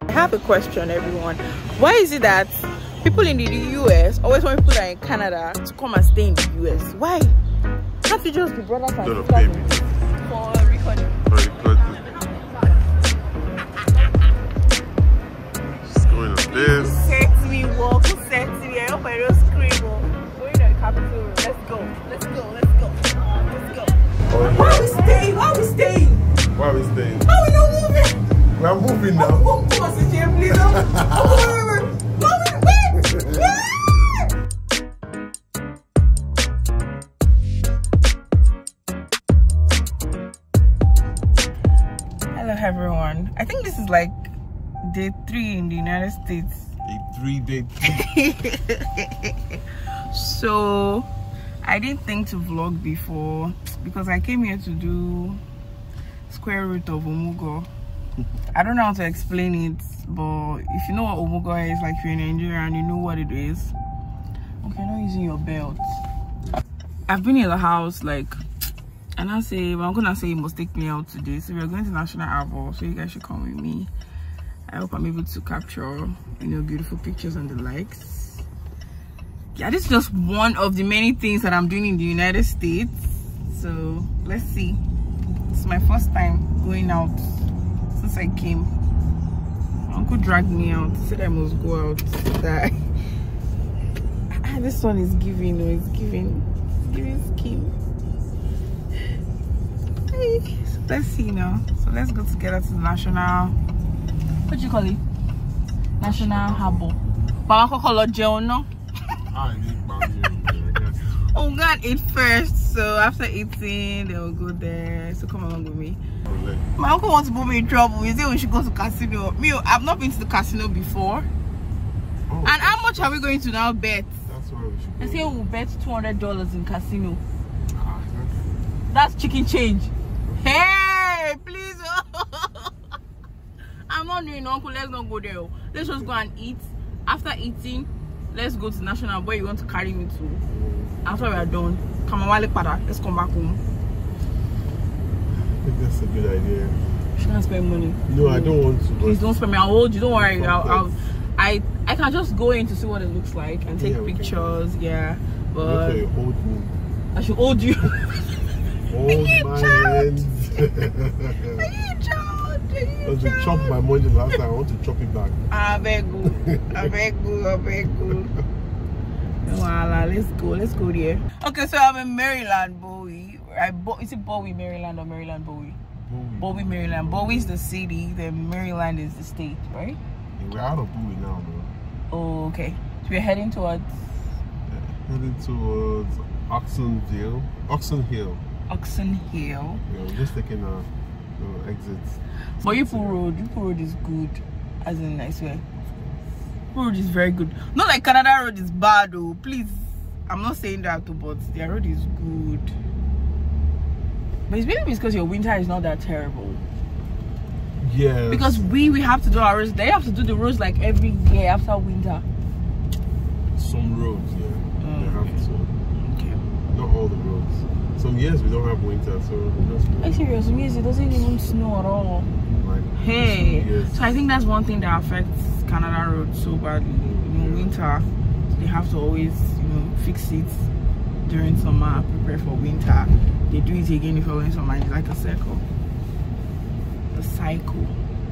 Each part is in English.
I have a question, everyone. Why is it that people in the US always want people that are in Canada to come and stay in the US? Why? Can't you just be brothers and sisters for recording? Just going up there. Who said to me, walk? Who said to me, I hope I don't scream. Going to the capital room. Let's go. Let's go. Let's go. Let's go. Why are we staying? Why are we staying? Why are we staying? How are we not moving? We are moving now. Hello everyone. I think this is like day 3 in the United States. A 3-day So I didn't think to vlog before because I came here to do square root of Omugo. I don't know how to explain it, but if you know what Omugo is, like if you're in Nigeria and you know what it is. Okay, not using your belt. I've been in the house like, and I'm gonna say you must take me out today. So we're going to National Arbor, so you guys should come with me. I hope I'm able to capture, you know, beautiful pictures and the likes. Yeah, this is just one of the many things that I'm doing in the United States. So let's see. It's my first time going out since I came. My uncle dragged me out. He said I must go out. That this one is giving. No, it's giving skin. Hey, so let's see now. So let's go together to the national. What do you call it? National Harbour. But I call it no. Oh, we're gonna eat first. So after eating, they will go there. So come along with me. My uncle wants to put me in trouble. He said we should go to casino. Me, I've not been to the casino before. Oh, and how much are we going to now bet? That's why we should go. I say we'll bet $200 in casino. That's chicken change. Hey, please. I'm not doing uncle. Let's not go there. Let's just go and eat. After eating, let's go to National. Where you want to carry me to? After we are done, let's come back home. I think that's a good idea. You shouldn't spend money. No, I don't want to. Please don't spend me. I'll hold you. Don't worry. I can just go in to see what it looks like and take pictures. Yeah, but you hold me. I should hold you. Hold my hands. I want to chop my money last time. I want to chop it back. I beg you. Let's go there. Okay, so I'm in Maryland, Bowie. Is it Bowie, Maryland, or Maryland, Bowie? Bowie, Maryland. Bowie is the city, then Maryland is the state, right? Yeah, we're out of Bowie now, bro. Oh, okay. So we're heading towards? Heading towards Oxon Hill. Oxon Hill. Yeah, we're just taking a exit. But Yupu Road is good. As in, I swear. Road is very good. Not like Canada Road is bad though. Please, I'm not saying that too, but their road is good. But it's maybe because your winter is not that terrible. Yeah. Because we have to do our roads. They have to do the roads like every year after winter. Some roads, yeah. They have to. Okay. Not all the roads. Some years we don't have winter, so we're just. Are you serious? Some years it doesn't even snow at all. Like, hey. So I think that's one thing that affects Canada Road so badly. In winter, they have to always, fix it during summer, prepare for winter. They do it again if you're in summer. It's like a circle. The cycle.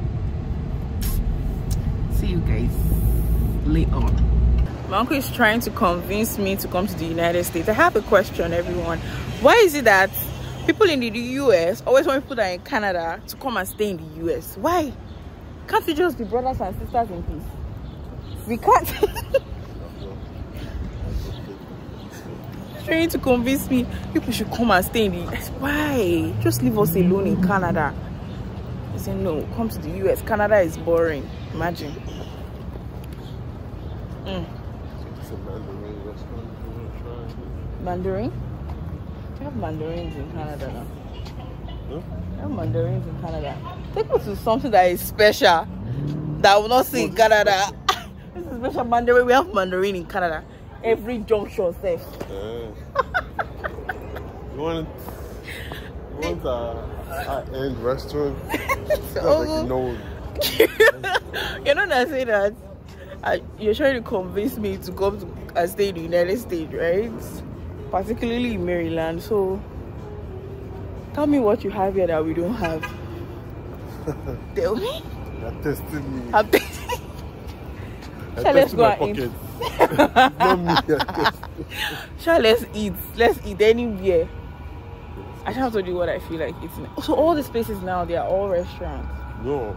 See you guys later. My uncle is trying to convince me to come to the United States. I have a question, everyone. Why is it that people in the US always want people that are in Canada to come and stay in the US? Why? Can't we just be brothers and sisters in peace? We can't. Trying to convince me people should come and stay in the US. Why? Just leave us alone in Canada. I say no, come to the US. Canada is boring. Imagine. Mandarin? We have mandarins in Canada now. Huh? We have mandarins in Canada. Take us to something that is special that I will not see in Canada. This is special mandarin. We have mandarin in Canada. Every junction safe. You want a high-end restaurant? Oh, like, You're not gonna say that. You're trying to convince me to come to and stay in the United States, right? Particularly in Maryland. So tell me what you have here that we don't have. Tell me. You're testing me. I'm testing. Shall let's go and eat. Not me. Shall let's eat. Let's eat anywhere. I can't tell you what I feel like eating. So all these places now, they are all restaurants. No.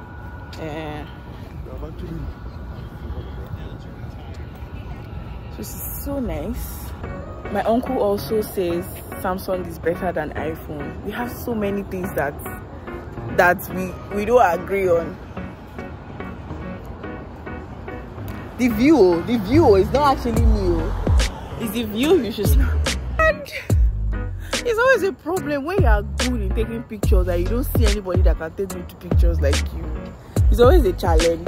This is so nice. My uncle also says Samsung is better than iPhone. We have so many things that we don't agree on. The view is not actually new. It's the view you should snap. And it's always a problem when you are good in taking pictures and you don't see anybody that can take good pictures like you. It's always a challenge.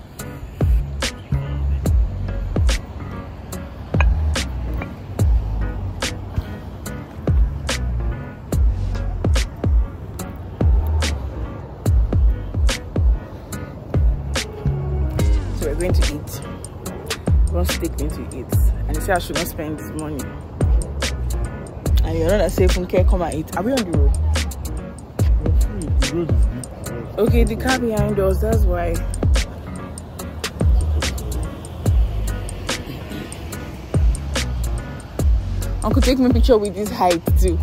So we're going to eat. We're going to take me to eat. And you say I should not spend this money. And you're not a safe care, come and eat. Are we on the road? The road is big. Okay, the car behind us, that's why. Uncle, take me a picture with this height too.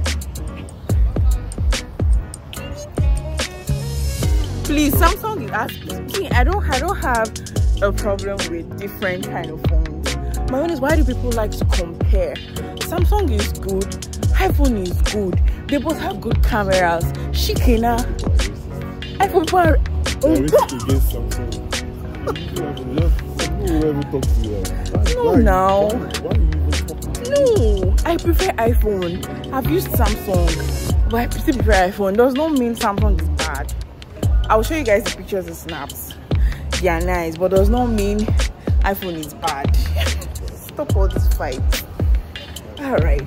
Please, Samsung is asking. See, I don't have a problem with different kind of phones. My own is, why do people like to compare? Samsung is good, iPhone is good. They both have good cameras. Shikina. iPhone are against Samsung. No, now. No, I prefer iPhone. I've used Samsung, but I still prefer iPhone. Does not mean Samsung is bad. I will show you guys the pictures and snaps. They are nice, but does not mean iPhone is bad. Stop all this fight. All right,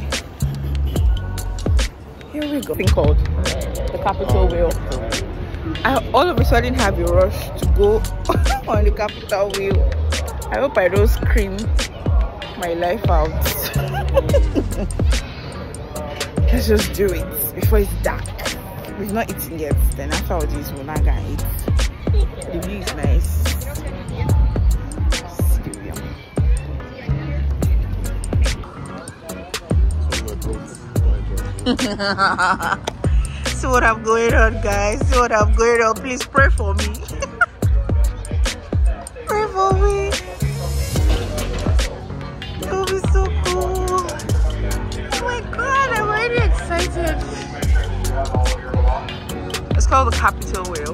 here we go. Thing called the Capitol Wheel. I all of a sudden have a rush to go on the Capitol Wheel. I hope I don't scream my life out. Let's just do it before it's dark. We've not eaten yet. Then after all this, we're not gonna eat. The view is nice. See what I'm going on, guys. See what I'm going on. Please pray for me. Pray for me. It'll be so cool. Oh my god, I'm already excited. It's called the Capitol Wheel.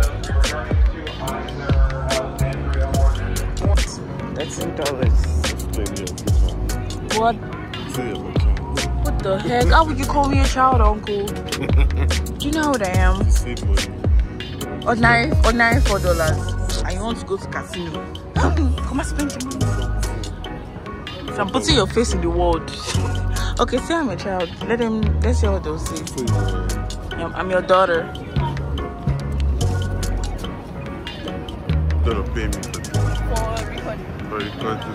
$13. What? What the heck? How would you call me a child, uncle? Do you know what I am? Ordinary $4. And you want to go to casino? Come and spend your money. So I'm putting your face in the world. Okay, say I'm a child. Let's see what they'll say. I'm your daughter. Gonna pay me For recording. for recording.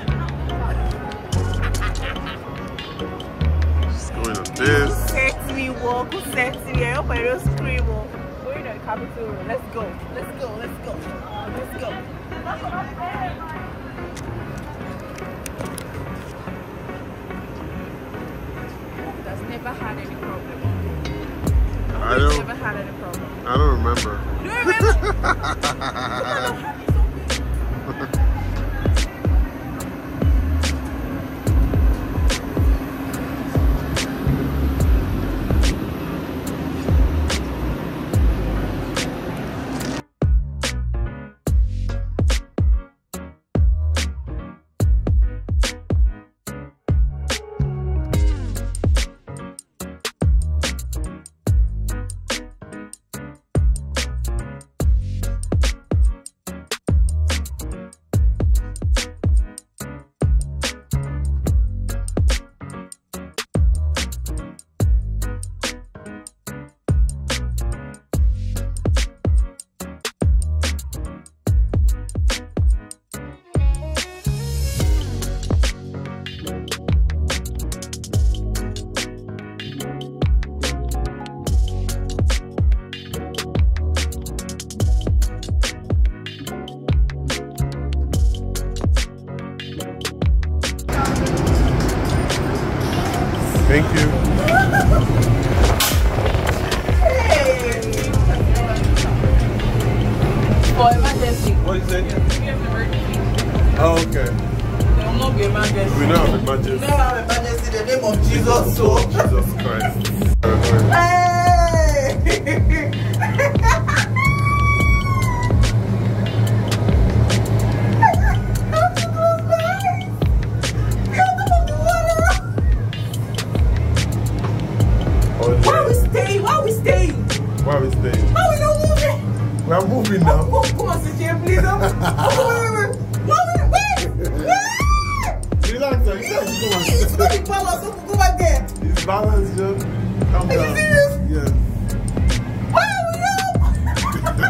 Just going on this. Who said to me, walk? Who said to me? I hope I don't scream. Going to the Capitol Room. Let's go. Let's go. Let's go. Let's go. That's never had any problem. I don't. Never had any problem. I don't remember. You remember? Thank you. Hey. For emergency. What is it? Emergency. Oh, okay. There will not be emergency. We don't have emergency. We don't have emergency in the name of Jesus. So. Jesus Christ. Hey! Why are we staying? Why are we staying? Why are we not moving? We are moving now. Come on, sit here, please. Wait. Relax, It's not the balance. Don't go back there. It's balanced, just calm down. Are you serious? Yes. Why are we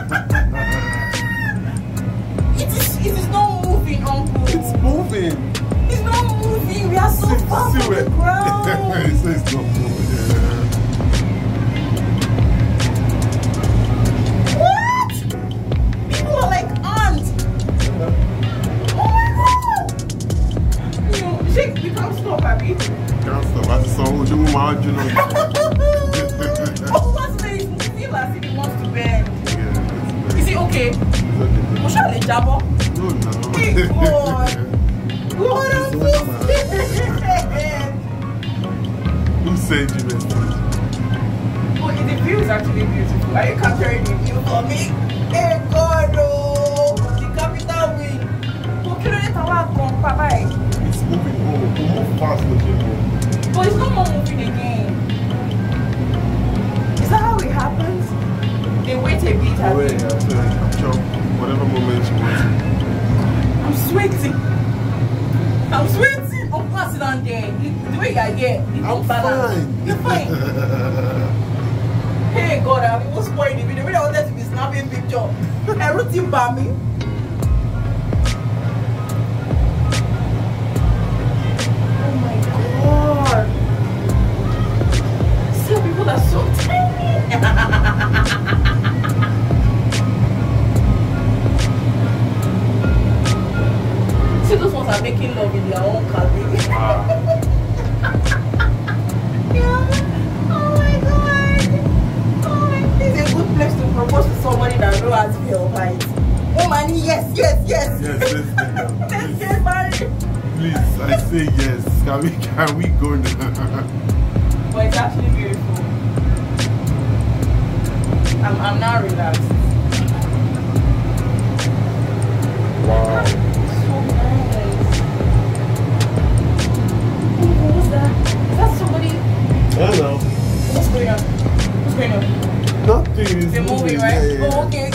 not? It is not moving, Uncle. It's moving. It's not moving. We are so far from the ground. It says it's not moving. What? People are like ants. Oh my God. You know, shake. You can't stop, Abby. Can't stop. I saw you mad, you know. Oh, what's this? You feel as if it wants to bend. Yeah, Is it okay? it's Shall I jabber? no, no. Hey, God. What am I? Who said you missed it? Oh, the view is actually beautiful. Are you capturing the view for me? Hey, God, oh, the capital win. It's moving. Oh, move fast, okay. But it's not more moving again. Is that how it happens? They wait a bit. Wait, so capture whatever moment you want. I'm sweating. I'm passing on there. The way you are here, I'm fine. You're fine. Hey God, I was spoiling the video. I wanted to be snapping picture. Everything by me. Oh my God. Some people are so tiny. See, those ones are making love in their own cabin. Yeah. Oh my God. Oh my God. This is a good place to propose to somebody that knows how to be your height. Oh man, yes. Yes, Let's get married. please, I say yes. Can we go now? But it's actually beautiful. I'm now relaxed. Wow. So nice. Oh, what's that? Is that somebody? I don't know. What's going on? What's going on? Nothing is They're moving, right? Yeah. Oh, okay.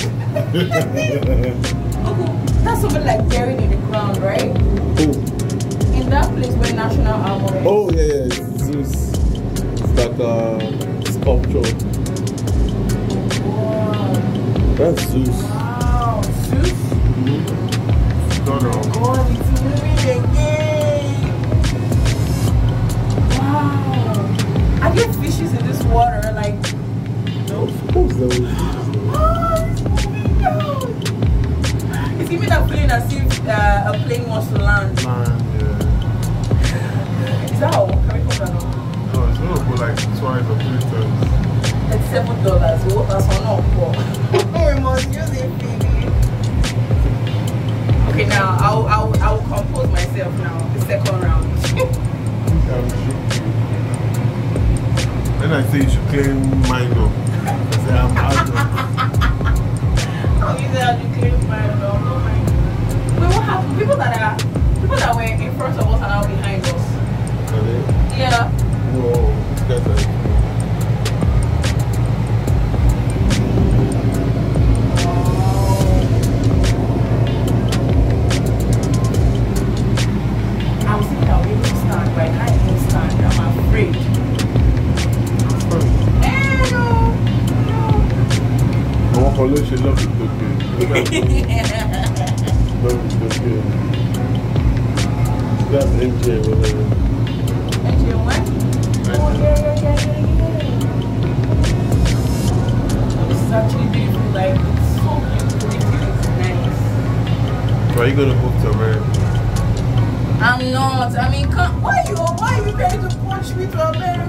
Okay. That's somebody like buried in the ground, right? Oh. In that place where National Album is. Oh yeah, it's Zeus. It's like a sculpture. Wow. That's Zeus. Wow. Zeus? God, God, it's moving again. Wow. Are there fishes in this water? Like, no? Who's those? Oh, it's moving down. It's giving that feeling as if a plane wants to land. Man, yeah. Is that all? Can we come down? No, it's gonna go like twice or 3 times. It's $7. What? That's not for. We must use it, baby. Okay, now I will compose myself now. The second round. Then I say you should claim mine up. I say I'm out. How you say I should claim mine? No, no mine. Wait, what happened? People that were in front of us are now behind us. Are they? Yeah. No, these guys are. I was thinking I'll be able to stand, but I can't even stand. I'm afraid. No. I want to let you love it, okay? Love it, okay? That's MJ, whatever. MJ what? Oh, yeah. This is actually beautiful. Like, it's so beautiful. It's nice. Are you going to move to America? I'm not. I mean, why are you trying to push me to America?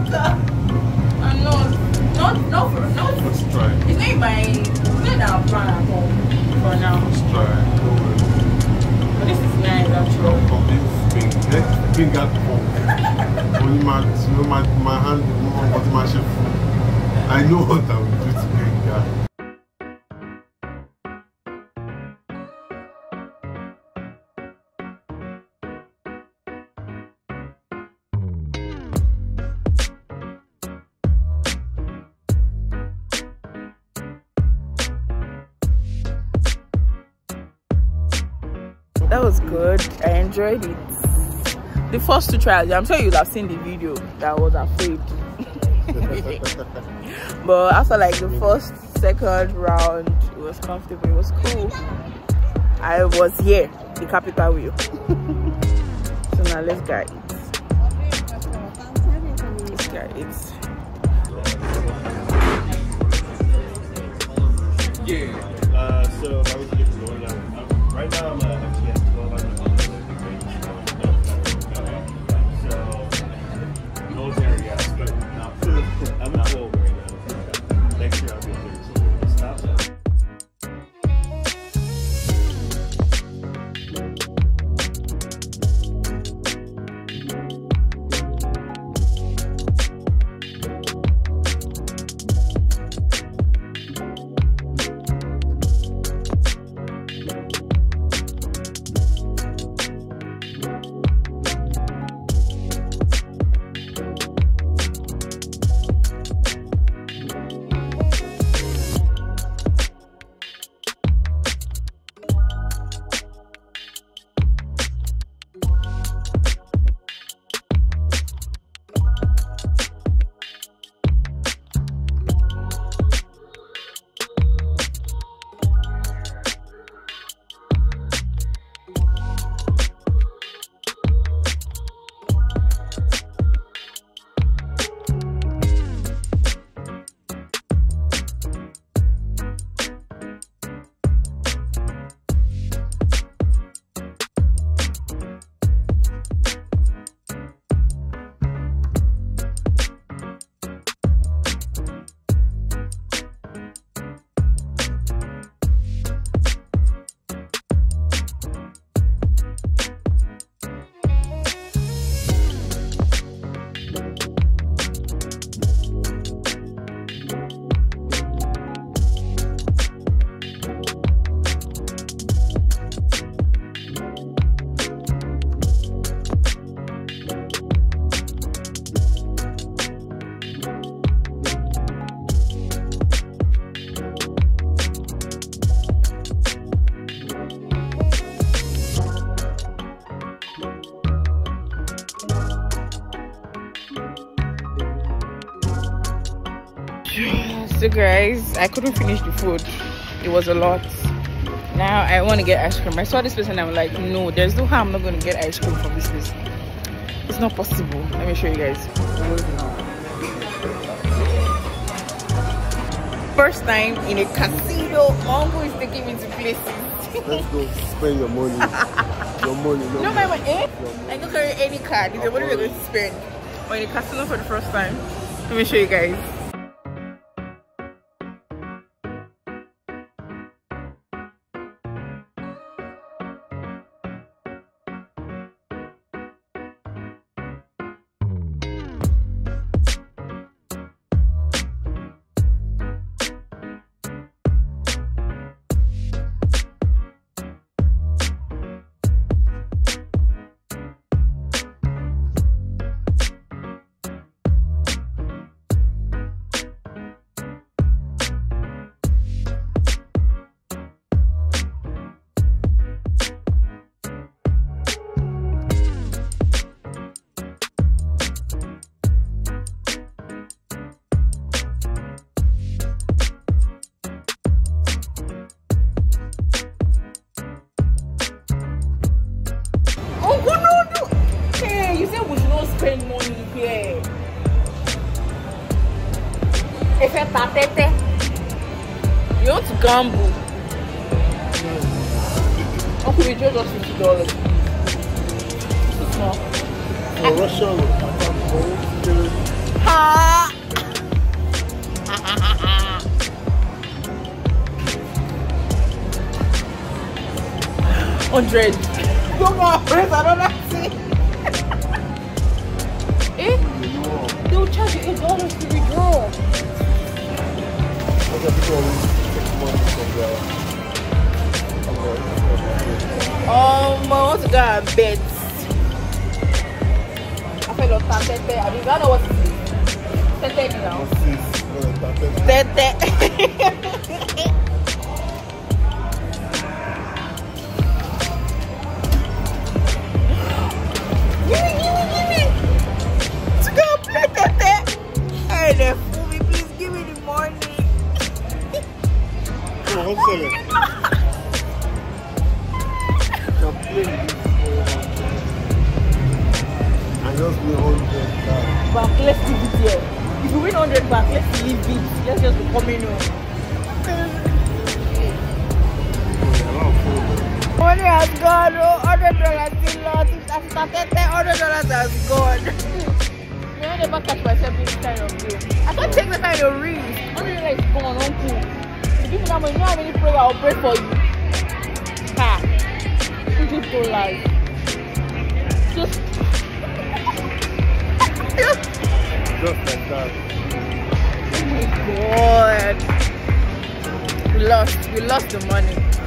my plan at home for now. Let's try. But this is nice actually. Pink at home. Only my hand, what my chef. I know what I will do to Pink. That was good. I enjoyed it. The first two trials, I'm sure you'll have seen the video that I was afraid. But after like the first, second round, it was comfortable, it was cool. I was here, the capital wheel. So now let's get it. Let's get it. Yeah. So I was getting going on. Right now I'm actually at 1200. So those areas, but I'm not over right now. Next year I'll be there. So stop that. So guys, I couldn't finish the food. It was a lot. Now I want to get ice cream. I saw this place and I'm like, no, there's no how I'm not going to get ice cream from this place. It's not possible. Let me show you guys. First time in a casino. My uncle is taking me to places. Let's go spend your money. Your money. No, my money. I don't carry any card. It's the money we're going to spend. But in a casino for the first time. Let me show you guys. Spend money here. If you're patete, you want to gamble. Okay, we just $50. It's small. For Russia, Ha! 100. Go on, press another thing. Eh? They will charge you $8 to withdraw. People always take money from their. I want to go and bet. I feel like Tete. I mean, I don't know what it is. Tete now. Tete. Give me. To go play Tete. Hey, they fool me. Please give me the money. Come on, sell it. I'm playing this for 100. I just win 100 Back, let's leave it here. If you win 100 back, let's leave it. Let's just be coming home. Money has gone. Oh, $100 still lost. If I started $100 has gone. You know, never catch myself in this kind of game. I can't take the kind of risk. $100 is gone, uncle. You give me that money, you know how many prayer I'll pray for you. Ha! Beautiful life. Just like that. Oh my god. We lost the money.